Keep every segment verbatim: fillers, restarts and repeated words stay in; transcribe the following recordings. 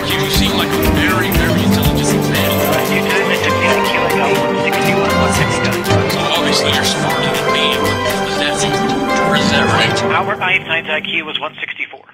You seem like a very, very intelligent man. Uh, you did it took me I Q like a one sixty-one, one sixty-nine. So obviously you're smarter than me. Is that, is that right? Albert Einstein's I Q was one sixty-four.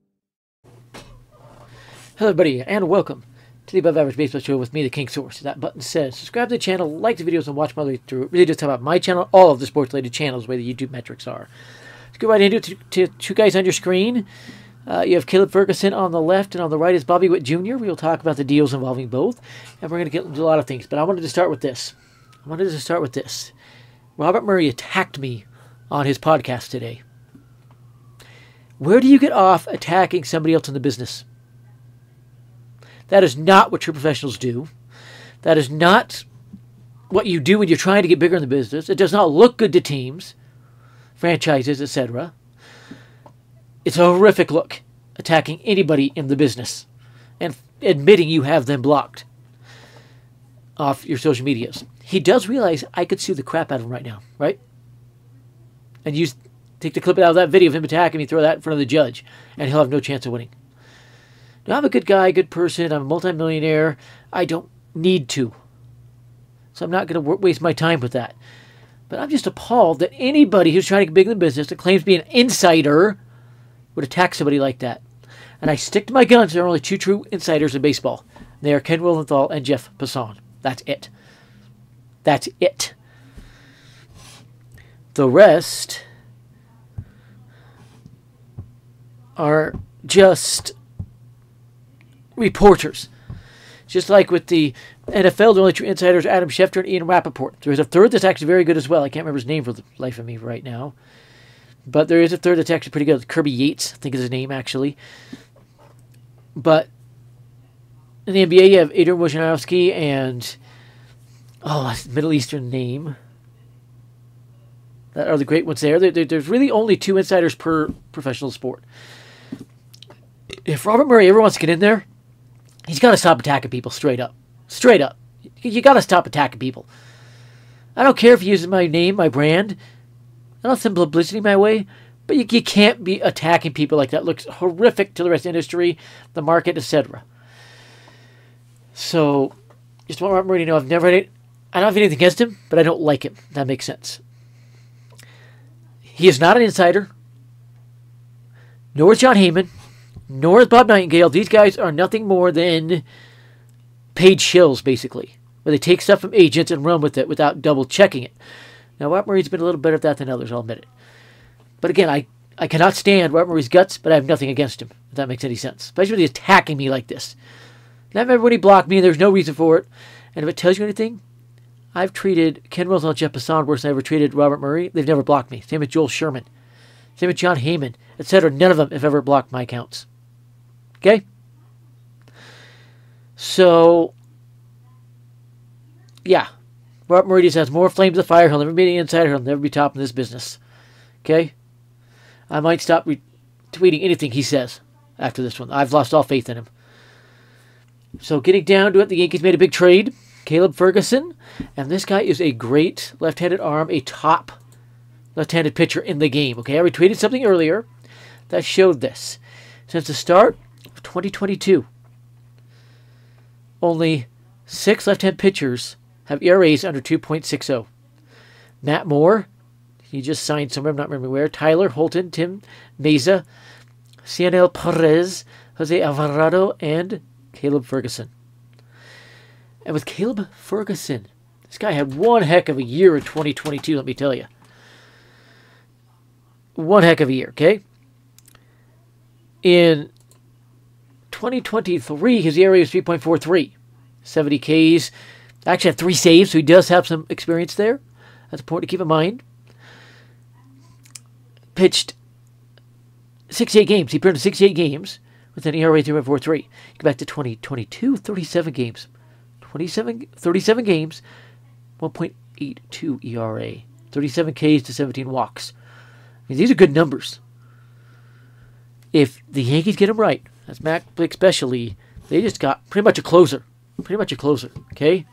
Hello everybody, and welcome to the Above Average Baseball Show with me, the King Source. That button says subscribe to the channel, like the videos, and watch my way through. Really just talk about my channel, all of the sports-related channels, the way the YouTube metrics are. Let's go right into it. To, to two guys on your screen. Uh, you have Caleb Ferguson on the left, and on the right is Bobby Whit Junior We will talk about the deals involving both, and we're going to get into a lot of things. But I wanted to start with this. I wanted to start with this. Robert Murray attacked me on his podcast today. Where do you get off attacking somebody else in the business? That is not what true professionals do. That is not what you do when you're trying to get bigger in the business. It does not look good to teams, franchises, et cetera. It's a horrific look, attacking anybody in the business and admitting you have them blocked off your social medias. He does realize I could sue the crap out of him right now, right? And use take the clip out of that video of him attacking me, throw that in front of the judge, and he'll have no chance of winning. Now, I'm a good guy, good person. I'm a multimillionaire. I don't need to. So I'm not going to waste my time with that. But I'm just appalled that anybody who's trying to get big in the business that claims to be an insider would attack somebody like that. And I stick to my guns. There are only two true insiders in baseball. They are Ken Willenthal and Jeff Passan. That's it. That's it. The rest are just reporters. Just like with the N F L, the only true insiders are Adam Schefter and Ian Rappaport. There's a third that's actually very good as well. I can't remember his name for the life of me right now. But there is a third that's actually pretty good. Kirby Yates, I think is his name, actually. But in the N B A, you have Adrian Wojnarowski and, oh, Middle Eastern name. That are the great ones there. There, there. There's really only two insiders per professional sport. If Robert Murray ever wants to get in there, he's got to stop attacking people straight up. Straight up. You got to stop attacking people. I don't care if he uses my name, my brand. I don't send publicity my way, but you, you can't be attacking people like that. It looks horrific to the rest of the industry, the market, et cetera. So, just want Robert Murray to know I've never had it. I don't have anything against him, but I don't like him. That makes sense. He is not an insider, nor is John Heyman, nor is Bob Nightingale. These guys are nothing more than paid shills, basically, where they take stuff from agents and run with it without double checking it. Now, Robert Murray's been a little better at that than others, I'll admit it. But again, I, I cannot stand Robert Murray's guts, but I have nothing against him, if that makes any sense. Especially when he's attacking me like this. And I remember when he blocked me, and there's no reason for it. And if it tells you anything, I've treated Ken Willenthal and Jeff Passan worse than I ever treated Robert Murray. They've never blocked me. Same with Joel Sherman. Same with John Heyman, et cetera. None of them have ever blocked my accounts. Okay? So, yeah. Robert Murray just has more flames of fire. He'll never be an insider. He'll never be top in this business. Okay? I might stop retweeting anything he says after this one. I've lost all faith in him. So, getting down to it, the Yankees made a big trade. Caleb Ferguson. And this guy is a great left-handed arm, a top left-handed pitcher in the game. Okay, I retweeted something earlier that showed this. Since the start of twenty twenty-two, only six left-hand pitchers have E R As under two point six oh. Matt Moore, he just signed somewhere, I'm not remembering where. Tyler Holton, Tim Meza, Cianel Perez, Jose Alvarado, and Caleb Ferguson. And with Caleb Ferguson, this guy had one heck of a year in twenty twenty-two, let me tell you. One heck of a year, okay? In twenty twenty-three, his E R A was three point four three. seventy Ks. Actually had three saves, so he does have some experience there. That's important to keep in mind. Pitched sixty-eight games. He pitched sixty-eight games with an E R A three point four three. Go back to twenty twenty-two, thirty-seven games. twenty-seven, thirty-seven games, one point eight two E R A. thirty-seven Ks to seventeen walks. I mean, these are good numbers. If the Yankees get him right, as Matt Blick especially, they just got pretty much a closer. Pretty much a closer, okay?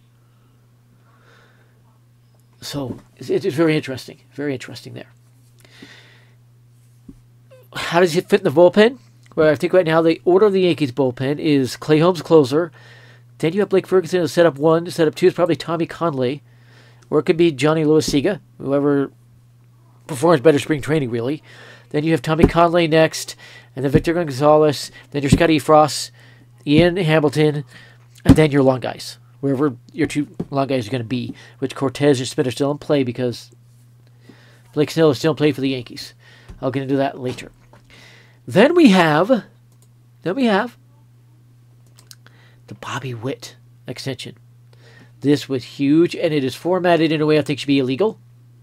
So, it's, it's very interesting. Very interesting there. How does he fit in the bullpen? where I think right now the order of the Yankees bullpen is Clay Holmes closer. Then you have Blake Ferguson as setup one. Setup two is probably Tommy Conley. Or it could be Johnny Luisiga, whoever performs better spring training, really. Then you have Tommy Conley next, and then Victor Gonzalez. Then your Scotty Frost, Ian Hamilton, and then your long guys, wherever your two long guys are going to be, which Cortez and Smith are still in play because Blake Snell is still in play for the Yankees. I'll get into that later. Then we have, then we have the Bobby Witt extension. This was huge, and it is formatted in a way I think should be illegal.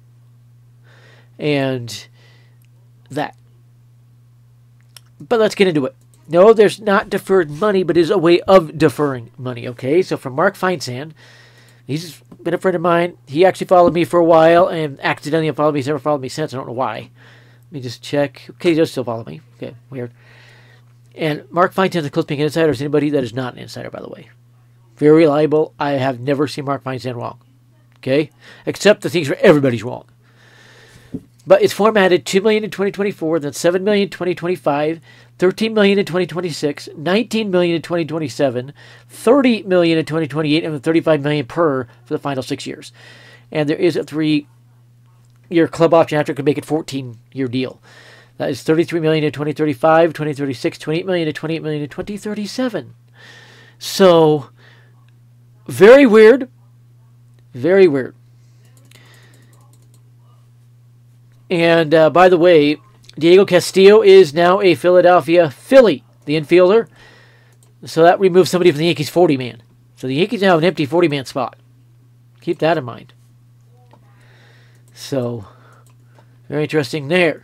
And that. But let's get into it. No, there's not deferred money, but it is a way of deferring money, okay? So from Mark Feinsand, he's been a friend of mine. He actually followed me for a while and accidentally unfollowed me. He's never followed me since. I don't know why. Let me just check. Okay, he does still follow me. Okay, weird. And Mark Feinsand is a close being insider as anybody that is not an insider, by the way. Very reliable. I have never seen Mark Feinsand wrong. Okay? Except the things where everybody's wrong. But it's formatted two million dollars in twenty twenty-four, then seven million dollars in twenty twenty-five, thirteen million dollars in twenty twenty-six, nineteen million dollars in twenty twenty-seven, thirty million dollars in twenty twenty-eight, and then thirty-five million dollars per for the final six years. And there is a three-year club option after it could make it a fourteen-year deal. That is thirty-three million dollars in twenty thirty-five, twenty thirty-six, twenty-eight million dollars, and twenty-eight million dollars in twenty thirty-seven. So, very weird. Very weird. And uh, by the way, Diego Castillo is now a Philadelphia Philly, the infielder. So that removes somebody from the Yankees' forty-man. So the Yankees now have an empty forty-man spot. Keep that in mind. So, very interesting there.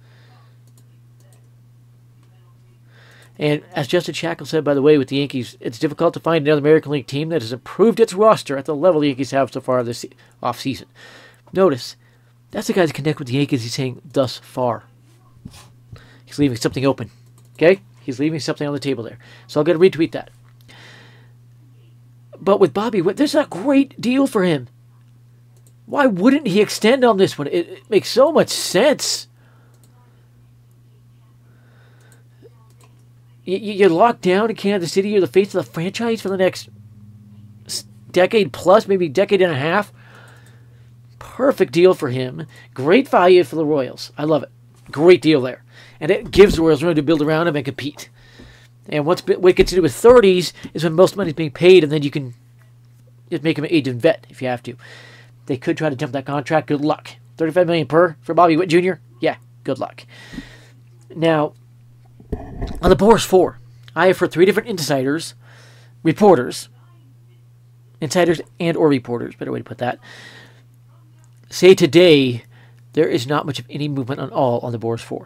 And as Justin Shackle said, by the way, with the Yankees, it's difficult to find another American League team that has improved its roster at the level the Yankees have so far this offseason. Notice, that's the guy that connect with the Yankees. He's saying, thus far. He's leaving something open. Okay? He's leaving something on the table there. So I'll get to retweet that. But with Bobby Witt, there's a great deal for him. Why wouldn't he extend on this one? It, it makes so much sense. You, you're locked down in Kansas City. You're the face of the franchise for the next decade plus, maybe decade and a half. Perfect deal for him. Great value for the Royals. I love it. Great deal there. And it gives the Royals room to build around him and compete. And once Witt gets into his thirties is when most money is being paid, and then you can just make him an agent vet if you have to. They could try to jump that contract. Good luck. thirty-five million dollars per for Bobby Witt Junior Yeah, good luck. Now, on the Boris four, I have for three different insiders, reporters, insiders and or reporters, better way to put that, say today there is not much of any movement on all on the Boris four.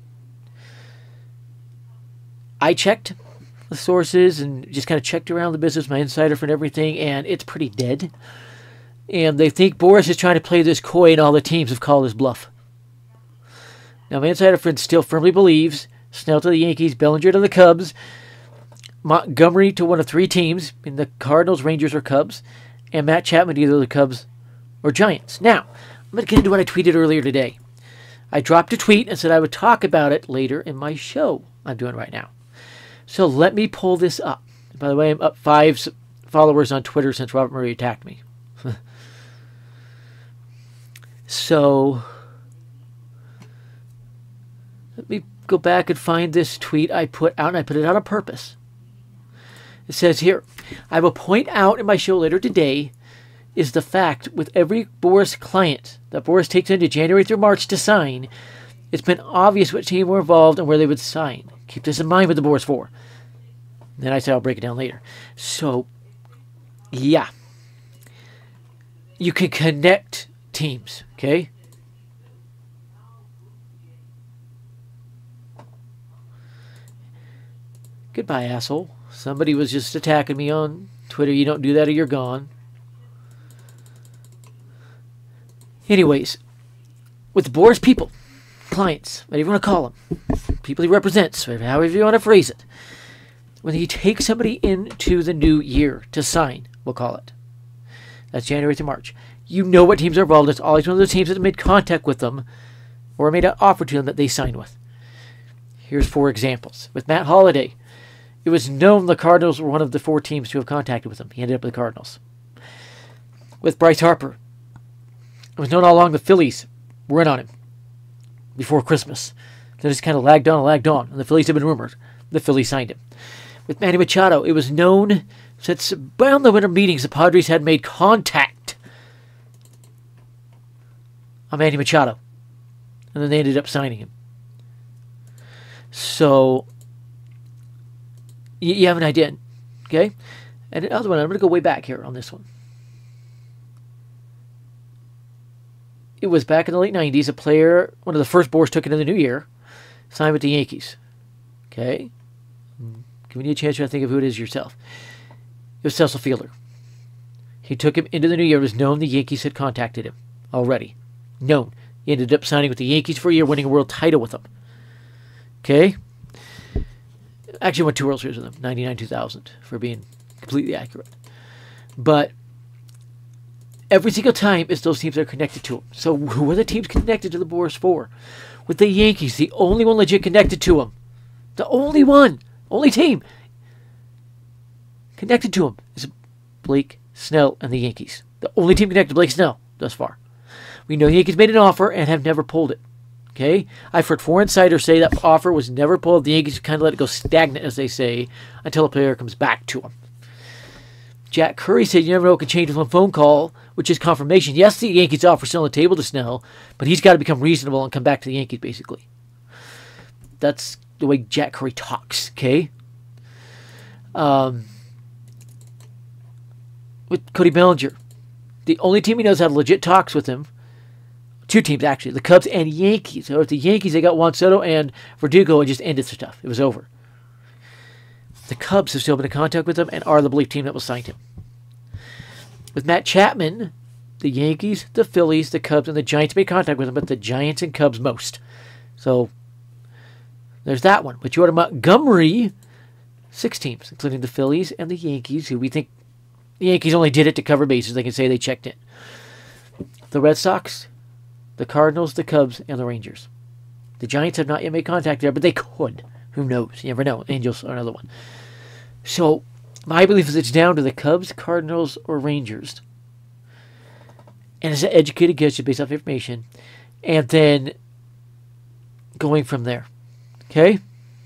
I checked the sources and just kind of checked around the business, my insider for everything, and it's pretty dead. And they think Boris is trying to play this coy and all the teams have called his bluff. Now, my insider friend still firmly believes Snell to the Yankees, Bellinger to the Cubs, Montgomery to one of three teams, in the Cardinals, Rangers, or Cubs, and Matt Chapman to either the Cubs or Giants. Now, I'm going to get into what I tweeted earlier today. I dropped a tweet and said I would talk about it later in my show I'm doing right now. So let me pull this up. By the way, I'm up five followers on Twitter since Robert Murray attacked me. So, let me go back and find this tweet I put out, and I put it out on purpose. It says here, I will point out in my show later today is the fact with every Boris client that Boris takes into January through March to sign, it's been obvious what team were involved and where they would sign. Keep this in mind with the Boris four. Then I say I'll break it down later. So, yeah. You can connect teams, okay? Goodbye, asshole. Somebody was just attacking me on Twitter. You don't do that or you're gone. Anyways, with the Boris people, clients, whatever you want to call them, people he represents, however you want to phrase it, when you take somebody into the new year to sign, we'll call it, that's January to March, you know what teams are involved. It's always one of those teams that made contact with them or made an offer to them that they signed with. Here's four examples. With Matt Holliday, it was known the Cardinals were one of the four teams to have contacted with him. He ended up with the Cardinals. With Bryce Harper, it was known all along the Phillies were in on him before Christmas. Then it's kind of lagged on and lagged on, and the Phillies have been rumored. The Phillies signed him. With Manny Machado, it was known since around the winter meetings the Padres had made contact on Manny Machado, and then they ended up signing him. So, you, you have an idea, okay? And another one, I'm going to go way back here on this one. It was back in the late nineties, a player, one of the first boards took it in the new year, signed with the Yankees. Okay? Giving you a chance to think of who it is yourself. It was Cecil Fielder. He took him into the new year. It was known the Yankees had contacted him already. Known. He ended up signing with the Yankees for a year, winning a world title with them. Okay? Actually won two World Series with them, ninety-nine two thousand, for being completely accurate. But every single time it's those teams that are connected to him. So who are the teams connected to the Boris for? With the Yankees, the only one legit connected to him. The only one. Only team connected to him is Blake Snell and the Yankees. The only team connected to Blake Snell thus far. We know the Yankees made an offer and have never pulled it. Okay? I've heard four insiders say that offer was never pulled. The Yankees kind of let it go stagnant, as they say, until a player comes back to them. Jack Curry said you never know what can change with one phone call, which is confirmation. Yes, the Yankees offer still on the table to Snell, but he's got to become reasonable and come back to the Yankees, basically. That's the way Jack Curry talks, okay? Um, with Cody Bellinger, the only team he knows had legit talks with him, two teams actually, the Cubs and Yankees. So with the Yankees, they got Juan Soto and Verdugo and just ended stuff. It was over. The Cubs have still been in contact with him and are the belief team that will sign him. With Matt Chapman, the Yankees, the Phillies, the Cubs, and the Giants made contact with him, but the Giants and Cubs most. So there's that one. With Jordan Montgomery, six teams, including the Phillies and the Yankees, who we think the Yankees only did it to cover bases. They can say they checked in. The Red Sox, the Cardinals, the Cubs, and the Rangers. The Giants have not yet made contact there, but they could. Who knows? You never know. Angels are another one. So my belief is it's down to the Cubs, Cardinals, or Rangers. And it's an educated guess based off information. And then going from there. Okay?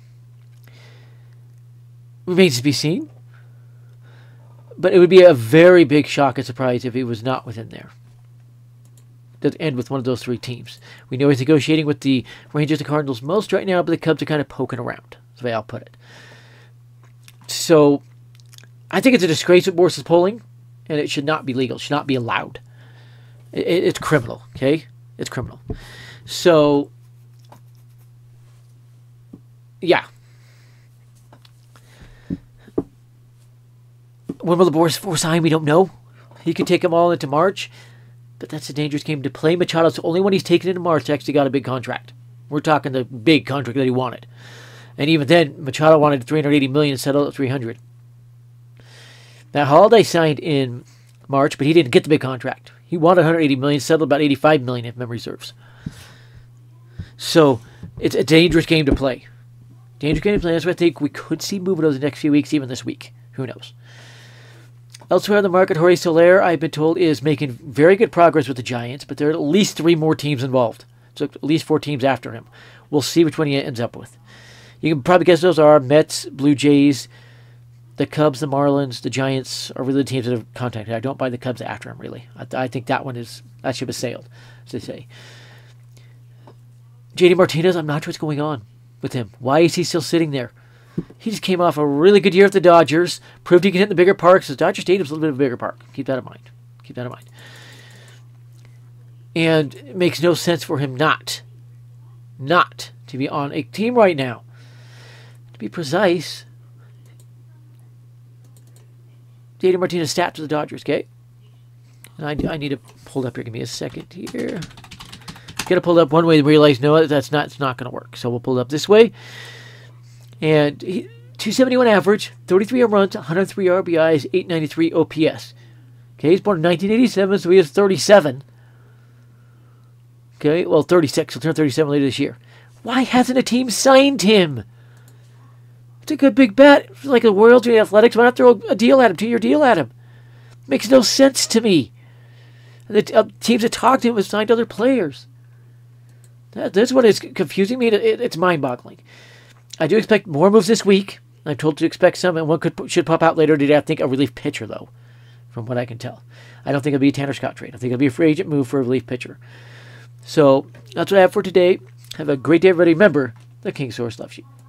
Remains to be seen. But it would be a very big shock and surprise if he was not within there. To end with one of those three teams. We know he's negotiating with the Rangers and Cardinals most right now, but the Cubs are kind of poking around. That's the way I'll put it. So, I think it's a disgrace what Boris is polling, and it should not be legal. It should not be allowed. It, it, it's criminal, okay? It's criminal. So, yeah. When will the Boris force sign? We don't know. He could take them all into March. But that's a dangerous game to play. Machado's the only one he's taken into March actually got a big contract. We're talking the big contract that he wanted. And even then, Machado wanted three hundred eighty million dollars and settled at three hundred. Now, Holliday signed in March, but he didn't get the big contract. He wanted one hundred eighty million dollars, settled about eighty-five million dollars if memory serves. So, it's a dangerous game to play. Dangerous game to play. That's what I think we could see moving over the next few weeks, even this week. Who knows? Elsewhere in the market, Jorge Soler, I've been told, is making very good progress with the Giants, but there are at least three more teams involved. So at least four teams after him. We'll see which one he ends up with. You can probably guess those are Mets, Blue Jays, the Cubs, the Marlins, the Giants are really the teams that have contacted. I don't buy the Cubs after him, really. I, I think that one is, that ship has sailed, as they say. J D Martinez, I'm not sure what's going on with him. Why is he still sitting there? He just came off a really good year at the Dodgers. Proved he can hit in the bigger parks. The Dodger Stadium's a little bit of a bigger park. Keep that in mind. Keep that in mind. And it makes no sense for him not, not to be on a team right now. To be precise, J D Martinez stats to the Dodgers, okay? And I, I need to pull it up here. Give me a second here. Get it pulled up one way and realize, no, that's not, it's not going to work. So we'll pull it up this way. And he, two seventy-one average, thirty-three home runs, one hundred three R B Is, eight ninety-three O P S. Okay, he's born in nineteen eighty-seven, so he is thirty-seven. Okay, well, thirty-six. He'll turn thirty-seven later this year. Why hasn't a team signed him? It's a good big bet. Like the Royals or the Athletics, why not throw a deal at him, two-year deal at him? Makes no sense to me. The uh, teams that talked to him have signed other players. That, that's what is confusing me. It, it, it's mind-boggling. I do expect more moves this week. I'm told to expect some, and one could should pop out later today. I think a relief pitcher, though, from what I can tell. I don't think it'll be a Tanner Scott trade. I think it'll be a free agent move for a relief pitcher. So that's what I have for today. Have a great day, everybody. Remember, the King Source loves you.